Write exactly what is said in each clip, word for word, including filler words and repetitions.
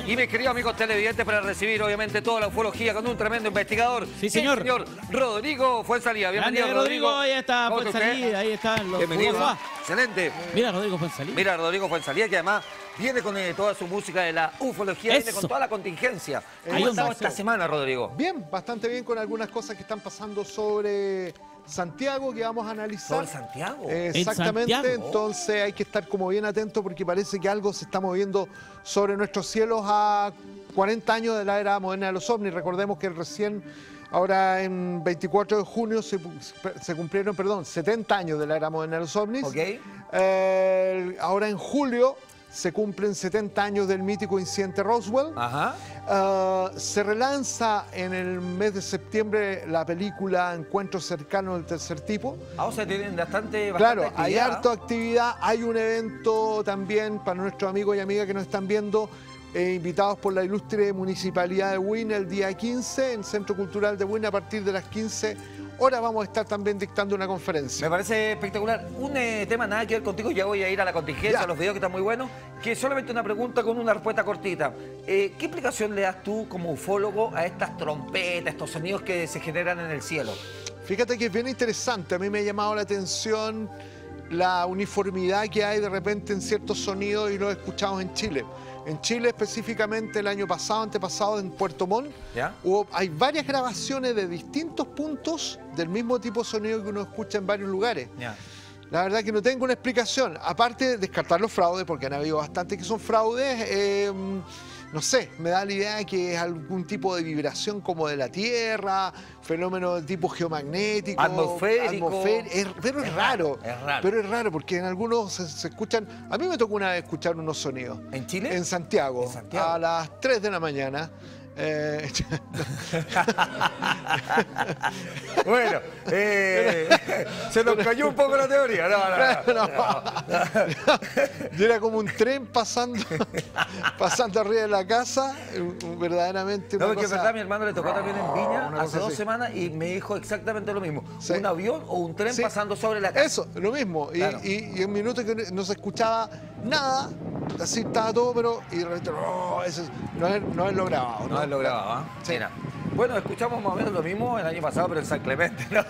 Y mis queridos amigos televidentes, para recibir obviamente toda la ufología con un tremendo investigador. Sí, señor. El señor Rodrigo Fuenzalía. Bienvenido, Grande, Rodrigo. Rodrigo. Ahí está ¿Cómo está Fuenzalía, usted? ahí están los Bienvenido. Ufa. Excelente. Mira, Rodrigo Fuenzalía. Mira, Rodrigo Fuenzalía, que además viene con eh, toda su música de la ufología, Eso. viene con toda la contingencia. Ahí ¿Cómo ha donde estado hace- esta semana, Rodrigo? Bien, bastante bien con algunas cosas que están pasando sobre Santiago que vamos a analizar. ¿Sobre Santiago? Eh, Exactamente, Santiago? entonces hay que estar como bien atento porque parece que algo se está moviendo sobre nuestros cielos a cuarenta años de la era moderna de los ovnis. Recordemos que recién, ahora en veinticuatro de junio, se, se cumplieron, perdón, setenta años de la era moderna de los ovnis. Ok. Eh, ahora en julio se cumplen setenta años del mítico incidente Roswell. Ajá. Uh, se relanza en el mes de septiembre la película Encuentros cercanos del tercer tipo. Ah, o sea, tienen bastante, bastante Claro, hay actividad. harta actividad, hay un evento también para nuestros amigos y amigas que nos están viendo, eh, invitados por la ilustre Municipalidad de Buin el día quince, en Centro Cultural de Buin a partir de las quince horas vamos a estar también dictando una conferencia. Me parece espectacular. Un eh, tema nada que ver contigo, ya voy a ir a la contingencia, Ya. a los videos que están muy buenos, que solamente una pregunta con una respuesta cortita. Eh, ¿Qué explicación le das tú como ufólogo a estas trompetas, estos sonidos que se generan en el cielo? Fíjate que es bien interesante, a mí me ha llamado la atención la uniformidad que hay de repente en ciertos sonidos y los escuchamos en Chile. En Chile específicamente el año pasado, antepasado, en Puerto Montt, ¿Ya? hubo- hay varias grabaciones de distintos puntos del mismo tipo de sonido que uno escucha en varios lugares. Ya. La verdad que no tengo una explicación, aparte de descartar los fraudes, porque han habido bastantes que son fraudes, eh, no sé, me da la idea de que es algún tipo de vibración como de la Tierra, fenómeno de tipo geomagnético, Atmosférico. atmosfé- es- pero es, Es raro, raro, es raro. pero es raro porque en algunos se, se escuchan, a mí me tocó una vez escuchar unos sonidos. ¿En Chile? En Santiago, ¿En Santiago? a las tres de la mañana. eh, Bueno, eh, se nos cayó un poco la teoría. No, no, no. No. Y era como un tren pasando, pasando arriba de la casa, un- verdaderamente una No, porque es cosa- verdad, mi hermano le tocó también en Viña una hace cosa dos así. semanas y me dijo exactamente lo mismo. Sí. Un avión o un tren Sí. pasando sobre la casa. Eso, lo mismo. Y, Claro. y, y en minutos que no se escuchaba nada, así estaba todo, pero y de repente, oh, eso es- no es, no es lo grabado. No lo grababa, ¿ah? Sí. Mira. Bueno, escuchamos más o menos lo mismo el año pasado, pero en San Clemente, ¿no?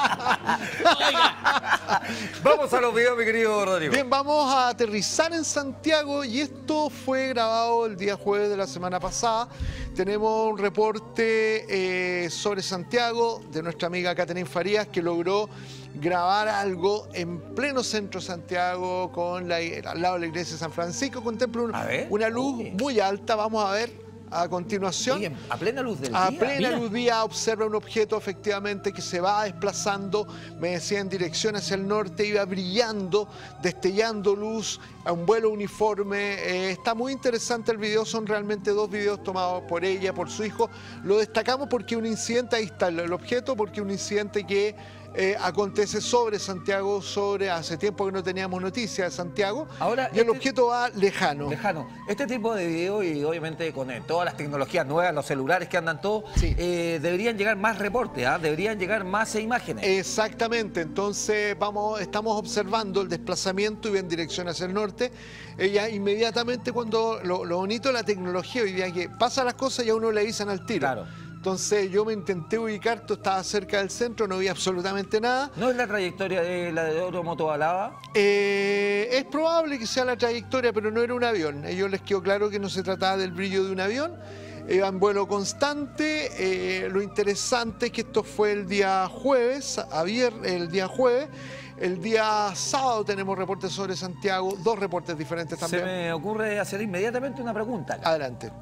Vamos a los videos, mi querido Rodrigo. Bien, vamos a aterrizar en Santiago y esto fue grabado el día jueves de la semana pasada. Tenemos un reporte eh, sobre Santiago de nuestra amiga Catherine Farías que logró grabar algo en pleno centro de Santiago con la, al lado de la iglesia de San Francisco. Contempla un- A ver. una luz Uy. muy alta. Vamos a ver a continuación. Oye, a plena luz del A día. plena Mira. luz día observa un objeto efectivamente que se va desplazando, me decía en dirección hacia el norte, iba brillando, destellando luz a un vuelo uniforme. Eh, está muy interesante el video, son realmente dos videos tomados por ella, por su hijo. Lo destacamos porque un incidente, ahí está el, el objeto, porque un incidente que eh, acontece sobre Santiago, sobre hace tiempo que no teníamos noticia de Santiago, Ahora, y el este- objeto va lejano. Lejano. Este tipo de video y obviamente con eh, todas las tecnologías nuevas, los celulares que andan todos, Sí. eh, deberían llegar más reportes, ¿ah? Deberían llegar más eh, imágenes. Exactamente, entonces vamos, estamos observando el desplazamiento y va en dirección hacia el norte. Ella inmediatamente cuando, lo, lo bonito de la tecnología hoy día es que pasan las cosas y a uno le avisan al tiro. Claro. Entonces yo me intenté ubicar, tú estaba cerca del centro, no vi absolutamente nada. ¿No es la trayectoria de la de Oro Motobalaba? Eh, es probable que sea la trayectoria, pero no era un avión. A ellos les quedó claro que no se trataba del brillo de un avión. Iba en vuelo constante. Eh, lo interesante es que esto fue el día jueves, a vier- el día jueves. El día sábado tenemos reportes sobre Santiago, dos reportes diferentes Se también. me ocurre hacer inmediatamente una pregunta. acá. Adelante.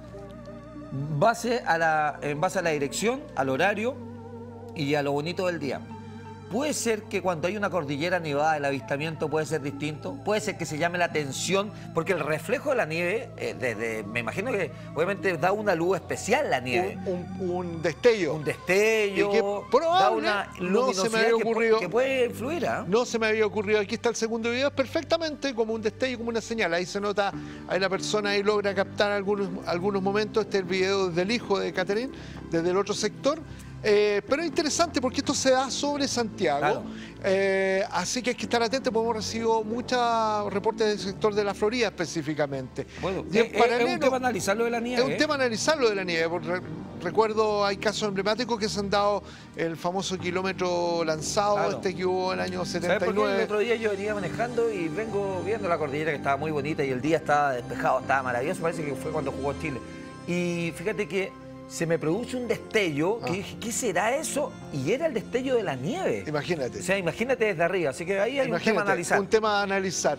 Base a la, en base a la dirección, al horario y a lo bonito del día. ¿Puede ser que cuando hay una cordillera nevada el avistamiento puede ser distinto? ¿Puede ser que se llame la atención? Porque el reflejo de la nieve, eh, de- de- me imagino que obviamente da una luz especial la nieve. Un, un- un destello. Un destello, Y que da probable una no se me luminosidad había que pu- ocurrido. que puede influir, ¿ah? No se me había ocurrido. Aquí está el segundo video. Es perfectamente como un destello, como una señal. Ahí se nota, ahí la persona ahí logra captar algunos, algunos momentos. Este es el video del hijo de Catherine, desde el otro sector. Eh, pero es interesante porque esto se da sobre Santiago. Claro. Eh, así que hay que estar atentos, porque hemos recibido muchos reportes del sector de la Florida específicamente. Bueno, Y en es, es paralelo, un tema analizarlo de la nieve. es un ¿eh? tema analizarlo de la nieve. porque re- recuerdo, hay casos emblemáticos que se han dado, el famoso kilómetro lanzado, Claro. este que hubo en el año ¿Sabes setenta y por qué? El nueve. otro día yo venía manejando y vengo viendo la cordillera que estaba muy bonita y el día estaba despejado, estaba maravilloso. Parece que fue cuando jugó Chile. Y fíjate que se me produce un destello que Ah. dije, ¿qué será eso? Y era el destello de la nieve. Imagínate. O sea, imagínate desde arriba. Así que ahí hay un tema a Imagínate, analizar. un tema a analizar.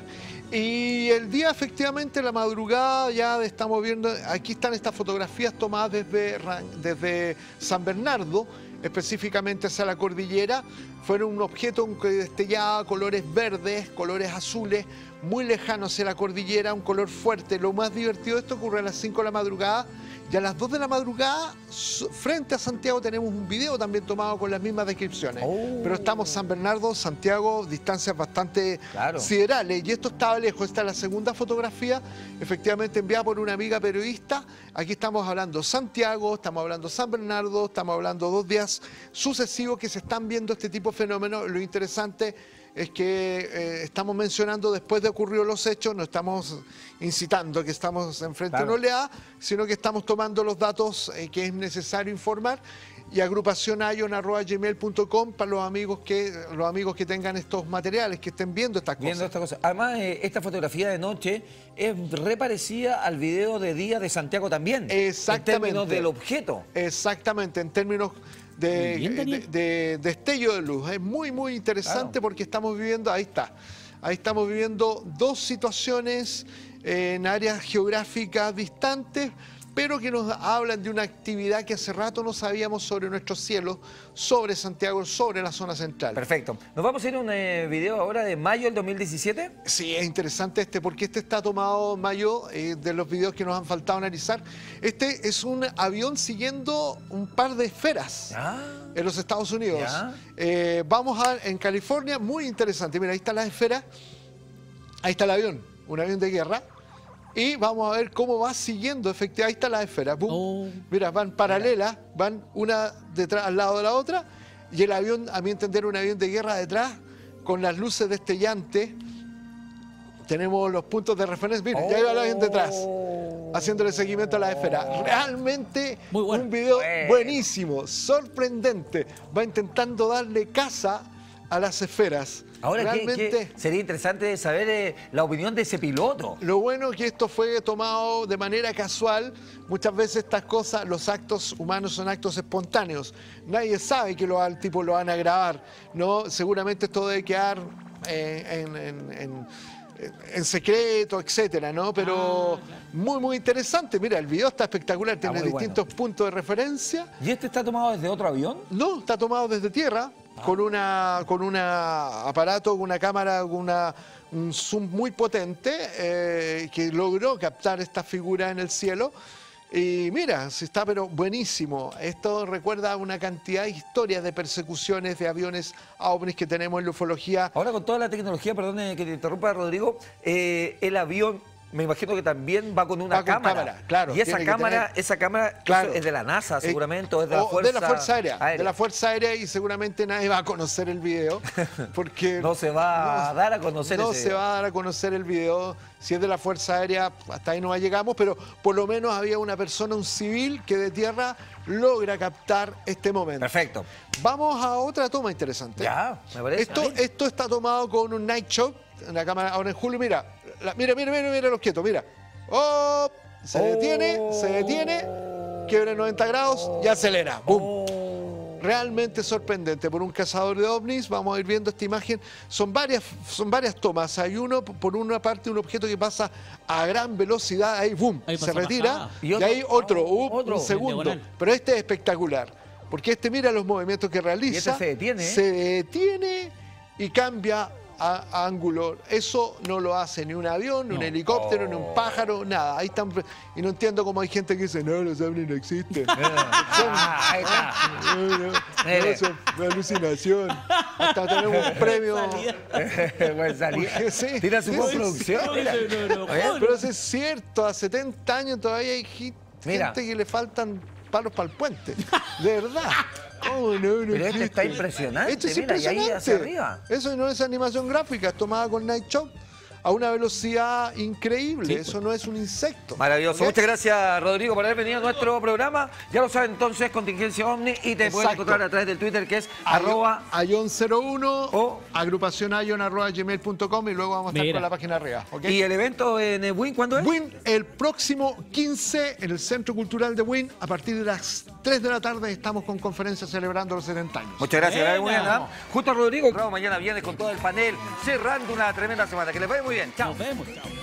Y el día, efectivamente, la madrugada, ya estamos viendo, aquí están estas fotografías tomadas desde, Ran- desde San Bernardo, específicamente hacia la cordillera. Fueron un objeto que destellaba colores verdes, colores azules, muy lejanos hacia la cordillera, un color fuerte. Lo más divertido de esto ocurre a las cinco de la madrugada. Y a las dos de la madrugada, so- frente a Santiago, tenemos un video también tomado con las mismas descripciones. Oh. Pero estamos San Bernardo, Santiago, distancias bastante Claro. siderales. Y esto estaba lejos. Esta es la segunda fotografía, efectivamente enviada por una amiga periodista. Aquí estamos hablando Santiago, estamos hablando San Bernardo, estamos hablando dos días sucesivos que se están viendo este tipo de fenómenos. Lo interesante es que eh, estamos mencionando después de ocurridos los hechos, no estamos incitando que estamos enfrente Claro. de una oleada, sino que estamos tomando los datos eh, que es necesario informar. Y agrupación ayon arroba gmail punto com para los amigos que los amigos que tengan estos materiales, que estén viendo estas Viendo cosas. esta cosa. Además, eh, esta fotografía de noche es re parecida al video de día de Santiago también. Exactamente. En términos del objeto. Exactamente, en términos de, Muy bien, Daniel. de- de destello de luz. Es muy, muy interesante Claro. porque estamos viviendo, ahí está, ahí estamos viviendo dos situaciones en áreas geográficas distantes, pero que nos hablan de una actividad que hace rato no sabíamos sobre nuestros cielos, sobre Santiago, sobre la zona central. Perfecto. Nos vamos a ir a un eh, video ahora de mayo del dos mil diecisiete. Sí, es interesante este, porque este está tomado, Mayo, eh, de los videos que nos han faltado analizar. Este es un avión siguiendo un par de esferas Ah, en los Estados Unidos. Ya. Eh, vamos a, en California, muy interesante. Mira, ahí está la esfera, ahí está el avión, un avión de guerra. Y vamos a ver cómo va siguiendo, efectivamente, ahí está la esfera. ¡Pum! Oh. Mira, van paralelas, van una detrás al lado de la otra, y el avión, a mi entender, un avión de guerra detrás, con las luces destellantes. Tenemos los puntos de referencia. Mira, ya iba el avión detrás, haciéndole seguimiento a la esfera. Realmente Muy bueno. un video Bueno. buenísimo, sorprendente. Va intentando darle caza a las esferas. ahora ¿qué- Realmente. qué? Sería interesante saber eh, la opinión de ese piloto. Lo bueno es que esto fue tomado de manera casual. Muchas veces estas cosas, los actos humanos son actos espontáneos. Nadie sabe que lo, al tipo lo van a grabar, ¿no? Seguramente esto debe quedar eh, en, en- en- en secreto, etcétera, ¿no? Pero muy, muy interesante. Mira, el video está espectacular. Tiene muy bueno. distintos puntos de referencia. ¿Y este está tomado desde otro avión? No, está tomado desde tierra, con una con un aparato, con una cámara, con una, un zoom muy potente, eh, que logró captar esta figura en el cielo. Y mira, se está pero buenísimo. Esto recuerda una cantidad de historias de persecuciones de aviones a ovnis que tenemos en la ufología. Ahora con toda la tecnología, perdón que te interrumpa, Rodrigo, eh, el avión, me imagino que también va con una Va con cámara. cámara, claro, Y esa tiene que cámara, tener- esa cámara Claro. es de la NASA, Eh, seguramente, o es de la o Fuerza, de la Fuerza Aérea, de la Fuerza Aérea, y seguramente nadie va a conocer el video porque No se va a dar a conocer no ese se video. va a dar a conocer el video. Si es de la Fuerza Aérea, hasta ahí no llegamos, pero por lo menos había una persona, un civil, que de tierra logra captar este momento. Perfecto. Vamos a otra toma interesante. Ya, me parece. Esto, esto está tomado con un night shot, en la cámara ahora en julio. Mira, la- mira, mira, mira, mira los quietos, mira. ¡Oh! Se detiene, se detiene, quiebra noventa grados y acelera. ¡Bum! Oh. Realmente sorprendente. Por un cazador de ovnis, vamos a ir viendo esta imagen. Son varias, son varias tomas. Hay uno, por una parte, un objeto que pasa a gran velocidad, ahí, ¡boom! Ahí Se pasa retira. bajada. Y, Y otro- ahí otro, ¡up! otro. un segundo. Diagonal. Pero este es espectacular. Porque este mira los movimientos que realiza. este se detiene, ¿eh? Se detiene y cambia a, a ángulo. Eso no lo hace ni un avión, ni un No. helicóptero, ni Oh. un pájaro, nada. Ahí están. Y no entiendo cómo hay gente que dice, no, los ovnis no existen. Ah, ahí está. No, no, no, Mire. eso es una alucinación. Hasta tenemos un premio. Buen salida. Porque sí, Tira su sí, buena sí, producción. sí. Mira. No, no, no, Oye, no. Pero eso es cierto, a setenta años todavía hay gente Mira. que le faltan palos para el puente. De verdad. Oh, no, no Pero este está existe. impresionante, Esto es mira, y ahí impresionante. hacia arriba. Eso no es animación gráfica, es tomada con Night Shot a una velocidad increíble. Sí, Eso no es un insecto. Maravilloso. ¿Ok? Muchas gracias, Rodrigo, por haber venido a nuestro programa. Ya lo saben entonces, Contingencia Omni, y te pueden Exacto. encontrar a través del Twitter, que es arroba... Ion cero uno o- agrupación ion arroba gmail punto com y luego vamos a estar Mira. con la página arriba. ¿Ok? ¿Y el evento en el Win cuándo es? Win el próximo quince en el Centro Cultural de Win. A partir de las tres de la tarde estamos con conferencia celebrando los setenta años. Muchas gracias, que les vaya muy bien. Buena. ¿ah? Justo a Rodrigo, mañana viene con todo el panel, cerrando una tremenda semana. Que les vaya muy bien. Chao. Nos vemos. Chao.